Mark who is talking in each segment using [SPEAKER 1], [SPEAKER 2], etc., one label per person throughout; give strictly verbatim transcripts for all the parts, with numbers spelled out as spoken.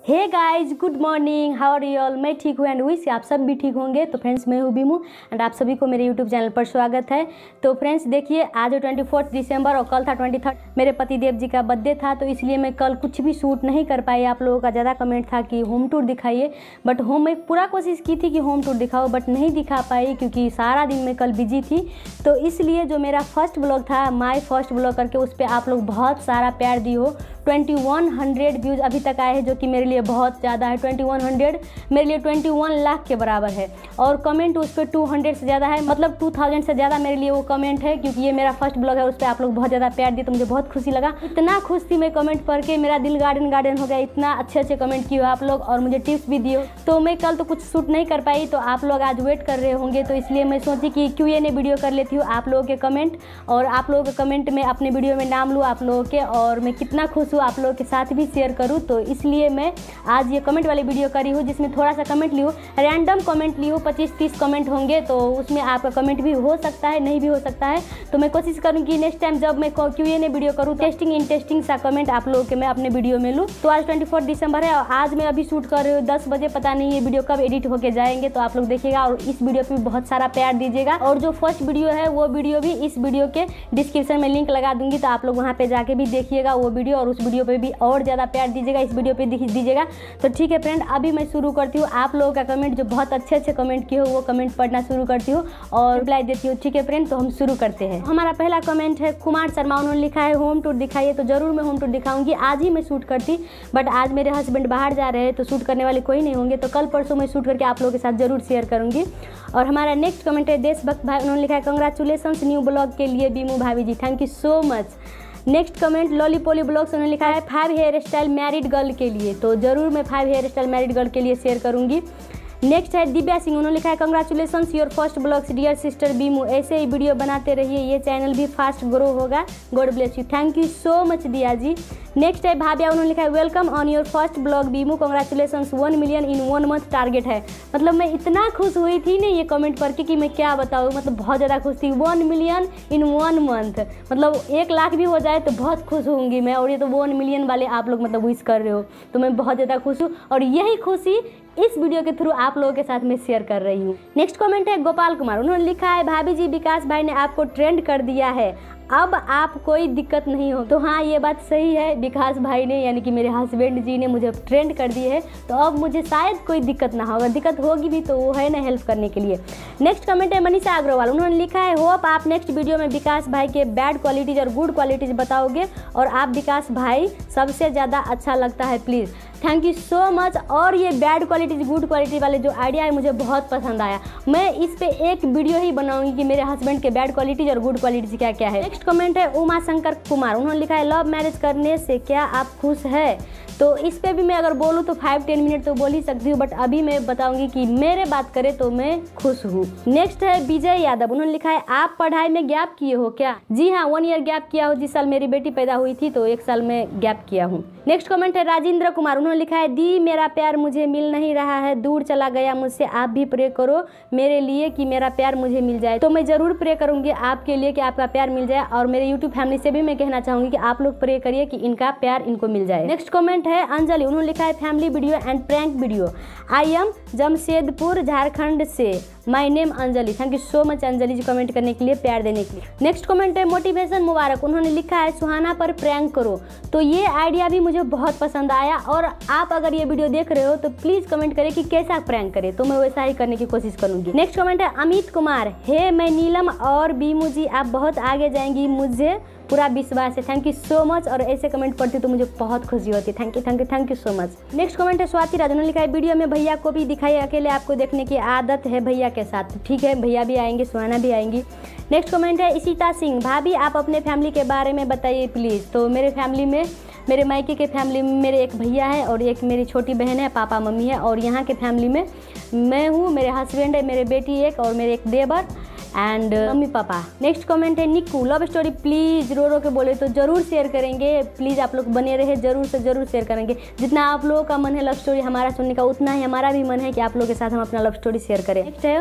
[SPEAKER 1] Hey guys, good morning, how are you all. मैं ठीक हूँ एंड विश आप सब भी ठीक होंगे। तो फ्रेंड्स, मैं हूँ बीमू एंड आप सभी को मेरे यूट्यूब चैनल पर स्वागत है। तो फ्रेंड्स देखिए, आज ट्वेंटी फोर्थ दिसंबर और कल था ट्वेंटी थर्ड मेरे पति देव जी का बर्थडे था, तो इसलिए मैं कल कुछ भी शूट नहीं कर पाई। आप लोगों का ज़्यादा कमेंट था कि होम टूर दिखाइए, बट होम मैं पूरा कोशिश की थी कि होम टूर दिखाओ, बट नहीं दिखा पाई क्योंकि सारा दिन मैं कल बिजी थी। तो इसलिए जो मेरा फर्स्ट ब्लॉग था, माई फर्स्ट ब्लॉग करके, उस पर आप लोग बहुत सारा प्यार दिए हो। ट्वेंटी वन हंड्रेड व्यूज़ अभी तक आए हैं, जो कि मेरे लिए बहुत ज़्यादा है। ट्वेंटी वन हंड्रेड मेरे लिए ट्वेंटी वन लाख के बराबर है, और कमेंट उस पर टू हंड्रेड से ज़्यादा है, मतलब टू थाउजेंड से ज़्यादा मेरे लिए वो कमेंट है, क्योंकि ये मेरा फर्स्ट ब्लॉग है। उस पर आप लोग बहुत ज़्यादा प्यार दिए, तो मुझे बहुत खुशी लगा। इतना खुश थी मैं कमेंट पढ़ के, मेरा दिल गार्डन गार्डन हो गया। इतना अच्छे अच्छे कमेंट किए हो आप लोग, और मुझे टिप्स भी दिए। तो मैं कल तो कुछ शूट नहीं कर पाई, तो आप लोग आज वेट कर रहे होंगे, तो इसलिए मैं सोची कि क्यू एन ए वीडियो कर लेती हूँ आप लोगों के कमेंट, और आप लोगों के कमेंट में अपने वीडियो में नाम लूँ आप लोगों के, और मैं कितना खुश हूँ आप लोगों के साथ भी शेयर करूँ। तो इसलिए मैं आज ये कमेंट वाली वीडियो करी हूँ, जिसमें थोड़ा सा कमेंट ली हूँ, रैंडम कमेंट ली हूँ। पच्चीस तीस कमेंट होंगे, तो उसमें आपका कमेंट भी हो सकता है, नहीं भी हो सकता है। तो मैं कोशिश करूँगी नेक्स्ट टाइम जब मैं क्यू एन ए वीडियो करूँ, टेस्टिंग इंटरेस्टिंग सा कमेंट आप लोगों के मैं अपने वीडियो में लूँ। तो आज ट्वेंटी फोर्थ दिसंबर है, और आज मैं अभी शूट कर रही हूँ दस बजे। पता नहीं ये वीडियो कब एडिट होके जाएंगे, तो आप लोग देखिएगा, और इस वीडियो पर बहुत सारा प्यार दीजिएगा। और जो फर्स्ट वीडियो है वो वीडियो भी इस वीडियो के डिस्क्रिप्शन में लिंक लगा दूंगी, तो आप लोग वहाँ पे जाके भी देखिएगा वो वीडियो, और उस वीडियो पे भी और ज़्यादा प्यार दीजिएगा, इस वीडियो पे दीजिएगा। तो ठीक है फ्रेंड, अभी मैं शुरू करती हूँ। आप लोगों का कमेंट जो बहुत अच्छे अच्छे कमेंट किए हो, वो कमेंट पढ़ना शुरू करती हूँ और रिप्लाई देती हूँ। ठीक है फ्रेंड, तो हम शुरू करते हैं। हमारा पहला कमेंट है कुमार शर्मा, उन्होंने लिखा है होम टूर दिखाइए। तो जरूर मैं होम टूर दिखाऊंगी। आज ही मैं शूट करती, बट आज मेरे हस्बैंड बाहर जा रहे हैं, तो शूट करने वाले कोई नहीं होंगे, तो कल परसों मैं शूट करके आप लोगों के साथ जरूर शेयर करूँगी। और हमारा नेक्स्ट कमेंट है देशभक्त भाई, उन्होंने लिखा है कंग्रेचुलेसन्स न्यू ब्लॉग के लिए बीमू भाभी ji, thank you so much. Next comment Lollipoly vlogs, उन्होंने लिखा है five hair style married girl के लिए। तो जरूर मैं five hair style married girl के लिए शेयर करूंगी। नेक्स्ट है दिव्या सिंह, उन्होंने लिखा है congratulations your first vlogs dear sister Bimu, ऐसे ही वीडियो बनाते रहिए, ये चैनल भी फास्ट ग्रो होगा, god bless you, thank you so much Diya ji. Next है भाभ्या, उन्होंने लिखा है welcome on your first vlog Bimu, congratulations one million in one month target है। मतलब मैं इतना खुश हुई थी ना ये कमेंट पढ़ के कि मैं क्या बताऊँ, मतलब बहुत ज़्यादा खुश थी। One million in one month, मतलब एक लाख भी हो जाए तो बहुत खुश होंगी मैं, और ये तो वन मिलियन वाले आप लोग मतलब विश कर रहे हो, तो मैं बहुत ज़्यादा खुश हूँ, और यही खुशी इस वीडियो के थ्रू आप लोगों के साथ मैं शेयर कर रही हूँ। नेक्स्ट कमेंट है गोपाल कुमार, उन्होंने लिखा है भाभी जी विकास भाई ने आपको ट्रेंड कर दिया है, अब आप कोई दिक्कत नहीं हो। तो हाँ, ये बात सही है, विकास भाई ने यानी कि मेरे हस्बैंड जी ने मुझे ट्रेंड कर दी है, तो अब मुझे शायद कोई दिक्कत ना हो। अगर दिक्कत होगी भी तो वो है ना हेल्प करने के लिए। नेक्स्ट कमेंट है मनीषा अग्रवाल, उन्होंने लिखा है होप आप नेक्स्ट वीडियो में विकास भाई के बैड क्वालिटीज़ और गुड क्वालिटीज़ बताओगे, और आप विकास भाई सबसे ज़्यादा अच्छा लगता है, please thank you so much. और ये बैड क्वालिटीज़ गुड क्वालिटी वाले जो आइडिया है मुझे बहुत पसंद आया। मैं इस पे एक वीडियो ही बनाऊंगी कि मेरे हस्बैंड के बैड क्वालिटीज़ और गुड क्वालिटीज़ क्या क्या है। नेक्स्ट कमेंट है उमा शंकर कुमार, उन्होंने लिखा है लव मैरिज करने से क्या आप खुश है। तो इस पे भी मैं अगर बोलूँ तो फाइव टेन मिनट तो बोल ही सकती हूँ, बट अभी मैं बताऊंगी कि मेरे बात करें तो मैं खुश हूँ। नेक्स्ट है विजय यादव, उन्होंने लिखा है आप पढ़ाई में गैप किए हो क्या। जी हाँ, वन ईयर गैप किया हो, जिस साल मेरी बेटी पैदा हुई थी, तो एक साल में गैप किया हूँ। नेक्स्ट कमेंट है राजेंद्र कुमार, उन्होंने लिखा है दी मेरा प्यार मुझे मिल नहीं रहा है, दूर चला गया मुझसे, आप भी प्रे करो मेरे लिए कि मेरा प्यार मुझे मिल जाए। तो मैं ज़रूर प्रे करूँगी आपके लिए कि आपका प्यार मिल जाए, और मेरे यूट्यूब फैमिली से भी मैं कहना चाहूँगी कि आप लोग प्रे करिए कि इनका प्यार इनको मिल जाए। नेक्स्ट कमेंट है अंजलि, उन्होंने लिखा है family video and prank video, I am Jamshedpur Jharkhand से, my name Anjali, thank you so much Anjali ji comment करने के लिए, प्यार देने के लिए। नेक्स्ट कमेंट है मोटिवेशन मुबारक, उन्होंने लिखा है सुहाना पर प्रैंक करो। तो ये आइडिया भी मुझे बहुत पसंद आया, और आप अगर ये वीडियो देख रहे हो तो प्लीज़ कमेंट करें कि कैसा प्रैंक करें, तो मैं वैसा ही करने की कोशिश करूँगी। नेक्स्ट कमेंट है अमित कुमार, हे मैं नीलम और बीमू जी आप बहुत आगे जाएंगी, मुझे पूरा विश्वास है, थैंक यू सो मच। और ऐसे कमेंट पढ़ती तो मुझे बहुत खुशी होती है, thank you thank you thank you so much. Next comment है स्वाति राज, उन्होंने लिखा है वीडियो में भैया को भी दिखाइए, अकेले आपको देखने की आदत है भैया के साथ। ठीक है, भैया भी आएंगे, सुहाना भी आएंगी। नेक्स्ट कमेंट है इशिता सिंह, भाभी आप अपने फैमिली के बारे में बताइए प्लीज़। तो मेरे फैमिली में, मेरे मायके के फैमिली में मेरे एक भैया है और एक मेरी छोटी बहन है, पापा मम्मी है, और यहाँ के फैमिली में मैं हूँ, मेरे हस्बैंड है, मेरे बेटी एक, और मेरे एक देवर and mummy papa. Next comment है निक्कू, लव स्टोरी प्लीज़ रो रो के बोले तो ज़रूर शेयर करेंगे, प्लीज़ आप लोग बने रहे, ज़रूर से ज़रूर शेयर करेंगे। जितना आप लोगों का मन है लव स्टोरी हमारा सुनने का, उतना ही हमारा भी मन है कि आप लोगों के साथ हम अपना लव स्टोरी शेयर करें। नेक्स्ट है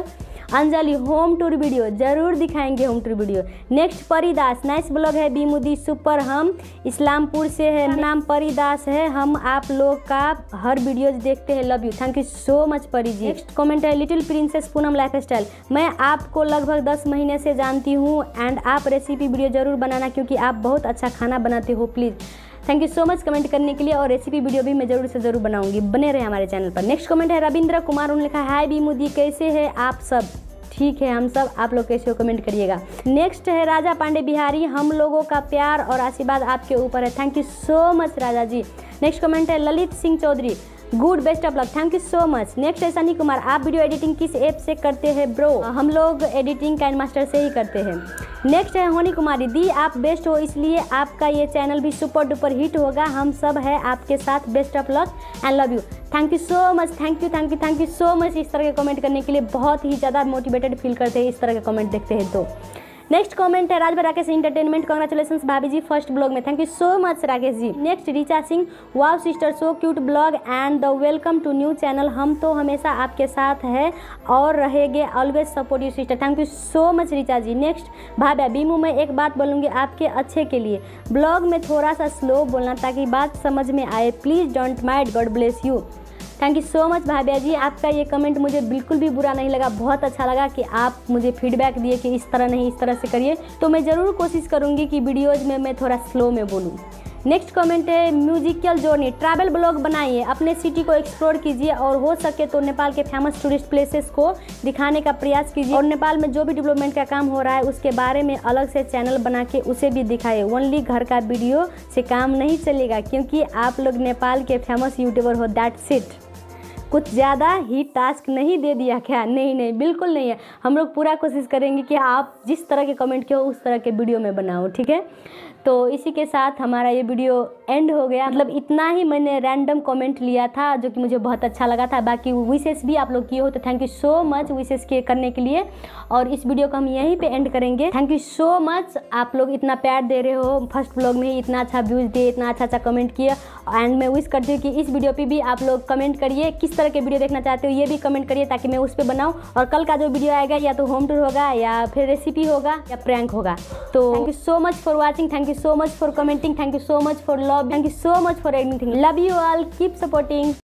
[SPEAKER 1] अंजलि होम टूर वीडियो जरूर दिखाएंगे, home tour video. Next Paridas, nice vlog है बीमुदी सुपर, हम इस्लामपुर से है, नाम परिदास है, हम आप लोग का हर वीडियोज देखते हैं, love you, thank you so much Pari ji. Next comment है little princess Poonam life style, मैं आपको लगभग दस महीने से जानती हूँ एंड आप रेसिपी वीडियो जरूर बनाना क्योंकि आप बहुत अच्छा खाना बनाते हो, please. Thank you so much comment करने के लिए, और रेसिपी वीडियो भी मैं जरूर से जरूर बनाऊंगी, बने रहे हमारे चैनल पर। नेक्स्ट कमेंट है रविंद्र कुमार, उन्होंने लिखा हाय बीमुदी कैसे है आप सब, ठीक है हम सब, आप लोग कैसे हो कमेंट करिएगा। नेक्स्ट है राजा पांडे बिहारी, हम लोगों का प्यार और आशीर्वाद आपके ऊपर है, thank you so much Raja ji. Next comment है Lalit Singh Chaudhary, good best of luck, thank you so much. Next है सनी कुमार, आप वीडियो एडिटिंग किस ऐप से करते हैं ब्रो, हम लोग एडिटिंग काइन मास्टर से ही करते हैं। नेक्स्ट है होनी कुमारी, दी आप बेस्ट हो इसलिए आपका ये चैनल भी सुपर डुपर हिट होगा, हम सब है आपके साथ, best of luck and love you, thank you so much, thank you thank you thank you so much. इस तरह के कमेंट करने के लिए बहुत ही ज़्यादा मोटिवेटेड फील करते हैं इस तरह के कमेंट देखते हैं तो। नेक्स्ट कमेंट है राजभर राकेश इंटरटेनमेंट, कांग्रेचुलेशंस भाभी जी फर्स्ट ब्लॉग में, thank you so much Rakesh ji. Next Richa Singh, wow sister so cute blog and the welcome to new channel, हम तो हमेशा आपके साथ है और रहेंगे, always support you sister, thank you so much Richa ji. Next Bhabha Bimu, मैं एक बात बोलूँगी आपके अच्छे के लिए, ब्लॉग में थोड़ा सा स्लो बोलना ताकि बात समझ में आए, please don't mind, God bless you, thank you so much Bhabha ji. आपका ये कमेंट मुझे बिल्कुल भी बुरा नहीं लगा, बहुत अच्छा लगा कि आप मुझे फीडबैक दिए कि इस तरह नहीं इस तरह से करिए, तो मैं ज़रूर कोशिश करूँगी कि वीडियोज़ में मैं थोड़ा स्लो में बोलूँ। नेक्स्ट कमेंट है म्यूजिकल जर्नी, ट्रैवल ब्लॉग बनाइए, अपने सिटी को एक्सप्लोर कीजिए और हो सके तो नेपाल के फेमस टूरिस्ट प्लेसेस को दिखाने का प्रयास कीजिए, और नेपाल में जो भी डेवलपमेंट का काम हो रहा है उसके बारे में अलग से चैनल बना के उसे भी दिखाइए, ओनली घर का वीडियो से काम नहीं चलेगा क्योंकि आप लोग नेपाल के फेमस यूट्यूबर हो, दैट्स इट। कुछ ज़्यादा ही टास्क नहीं दे दिया क्या? नहीं नहीं बिल्कुल नहीं है, हम लोग पूरा कोशिश करेंगे कि आप जिस तरह के कमेंट किए हो उस तरह के वीडियो में बनाओ, ठीक है। तो इसी के साथ हमारा ये वीडियो एंड हो गया, मतलब इतना ही मैंने रैंडम कमेंट लिया था जो कि मुझे बहुत अच्छा लगा था, बाकी विशेष भी आप लोग किए हो तो थैंक यू सो मच विशेष के करने के लिए, और इस वीडियो को हम यहीं पे एंड करेंगे। थैंक यू सो मच, आप लोग इतना प्यार दे रहे हो, फर्स्ट ब्लॉग में ही इतना अच्छा व्यूज़ दिए, इतना अच्छा अच्छा कमेंट किया, एंड मैं विश करती हूँ कि इस वीडियो पर भी आप लोग कमेंट करिए किस तरह के वीडियो देखना चाहते हो, ये भी कमेंट करिए ताकि मैं उस पर बनाऊँ, और कल का जो वीडियो आएगा या तो होम टूर होगा या फिर रेसिपी होगा या प्रैंक होगा। तो thank you so much for watching, thank you so much for commenting, thank you so much for love, thank you so much for anything, love you all, keep supporting।